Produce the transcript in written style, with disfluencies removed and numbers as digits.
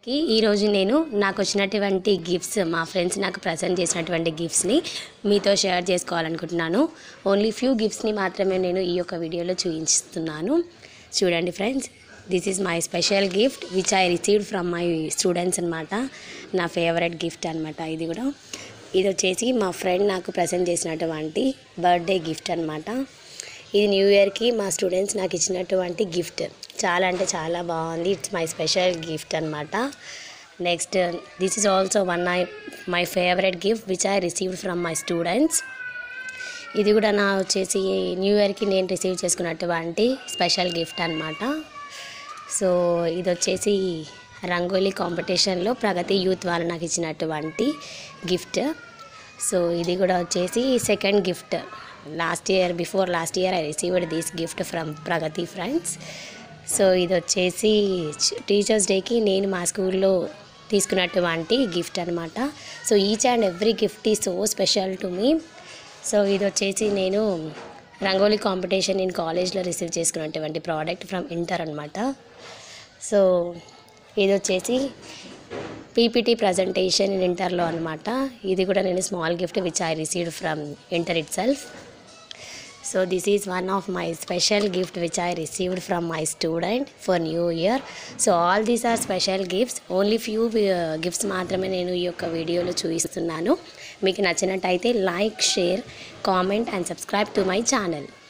ఈ రోజు నేను నాకు వచ్చినటువంటి గిఫ్ట్స్ మా ఫ్రెండ్స్ నాకు ప్రజెంట్ చేసినటువంటి గిఫ్ట్స్ని మీతో షేర్ చేసుకోవాలనుకుంటున్నాను. ఓన్లీ ఫ్యూ గిఫ్ట్స్ని మాత్రమే నేను ఈ యొక్క వీడియోలో చూపిస్తున్నాను. చూడండి friends, this is my special gift which I received from my students అనమాట. నా ఫేవరెట్ గిఫ్ట్ అనమాట. ఇది వచ్చేసి మా ఫ్రెండ్ నాకు ప్రజెంట్ చేసినటువంటి బర్త్డే గిఫ్ట్ అనమాట. ఇది న్యూ ఇయర్కి మా స్టూడెంట్స్ నాకు ఇచ్చినటువంటి గిఫ్ట్. చాలా అంటే చాలా బాగుంది. ఇట్స్ మై స్పెషల్ గిఫ్ట్ అనమాట. Next, this is also my favourite gift which I received from my students. ఇది కూడా నా వచ్చేసి న్యూ ఇయర్కి నేను రిసీవ్ చేసుకున్నటువంటి స్పెషల్ గిఫ్ట్ అనమాట. సో ఇది వచ్చేసి రంగోలీ కాంపిటీషన్లో ప్రగతి యూత్ వాళ్ళు నాకు ఇచ్చినటువంటి గిఫ్ట్. సో ఇది కూడా వచ్చేసి second gift. Before last year I received this gift from Pragathi friends. So ఇది వచ్చేసి టీచర్స్ డేకి నేను మా స్కూల్లో తీసుకున్నటువంటి గిఫ్ట్ అనమాట. So each and every gift is so special to me. So ఇది వచ్చేసి నేను రంగోలీ కాంపిటీషన్ నేను కాలేజ్లో రిసీవ్ చేసుకున్నటువంటి ప్రోడక్ట్ ఫ్రమ్ ఇంటర్ అనమాట. సో ఇది వచ్చేసి పీపీటీ ప్రజెంటేషన్ ఇన్ ఇంటర్లో అనమాట. ఇది కూడా నేను small gift which I received from inter itself. So this is one of my special gift which I received from my student for New Year. So all these are special gifts. Only few gifts మాత్రమే నేను ఈ యొక్క వీడియోలో చూపిస్తున్నాను. మీకు నచ్చినట్టయితే like, share, comment and subscribe to my channel.